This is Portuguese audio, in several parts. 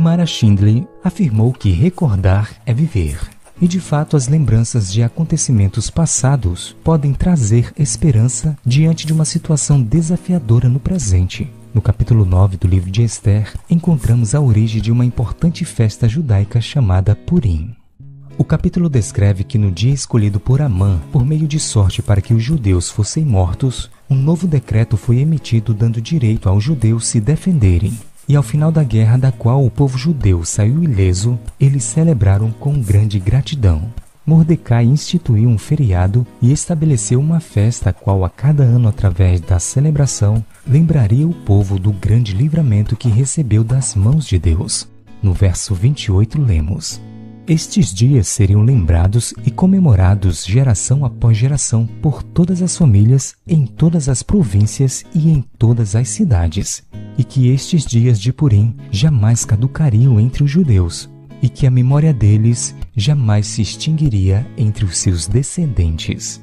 Mara Schindler afirmou que recordar é viver. E de fato as lembranças de acontecimentos passados podem trazer esperança diante de uma situação desafiadora no presente. No capítulo 9 do livro de Esther, encontramos a origem de uma importante festa judaica chamada Purim. O capítulo descreve que no dia escolhido por Amã, por meio de sorte para que os judeus fossem mortos, um novo decreto foi emitido dando direito aos judeus se defenderem. E ao final da guerra da qual o povo judeu saiu ileso, eles celebraram com grande gratidão. Mordecai instituiu um feriado e estabeleceu uma festa a qual a cada ano, através da celebração, lembraria o povo do grande livramento que recebeu das mãos de Deus. No verso 28 lemos: estes dias seriam lembrados e comemorados geração após geração por todas as famílias, em todas as províncias e em todas as cidades, e que estes dias de Purim jamais caducariam entre os judeus, e que a memória deles jamais se extinguiria entre os seus descendentes.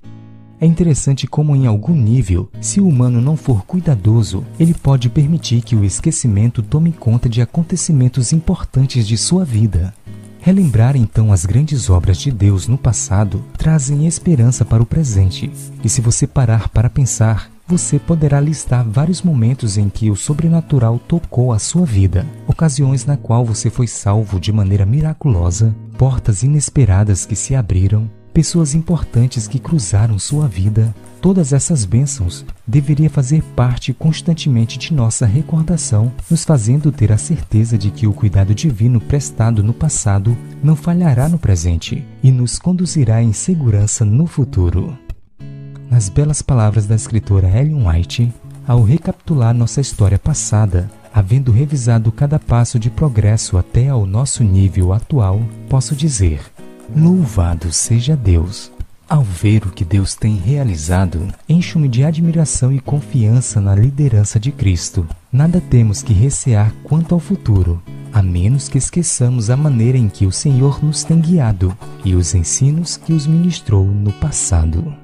É interessante como, em algum nível, se o humano não for cuidadoso, ele pode permitir que o esquecimento tome conta de acontecimentos importantes de sua vida. Relembrar então as grandes obras de Deus no passado trazem esperança para o presente. E se você parar para pensar, você poderá listar vários momentos em que o sobrenatural tocou a sua vida, ocasiões na qual você foi salvo de maneira miraculosa, portas inesperadas que se abriram, pessoas importantes que cruzaram sua vida. Todas essas bênçãos deveriam fazer parte constantemente de nossa recordação, nos fazendo ter a certeza de que o cuidado divino prestado no passado não falhará no presente e nos conduzirá em segurança no futuro. Nas belas palavras da escritora Ellen White, ao recapitular nossa história passada, havendo revisado cada passo de progresso até ao nosso nível atual, posso dizer: louvado seja Deus! Ao ver o que Deus tem realizado, encho-me de admiração e confiança na liderança de Cristo. Nada temos que recear quanto ao futuro, a menos que esqueçamos a maneira em que o Senhor nos tem guiado e os ensinos que os ministrou no passado.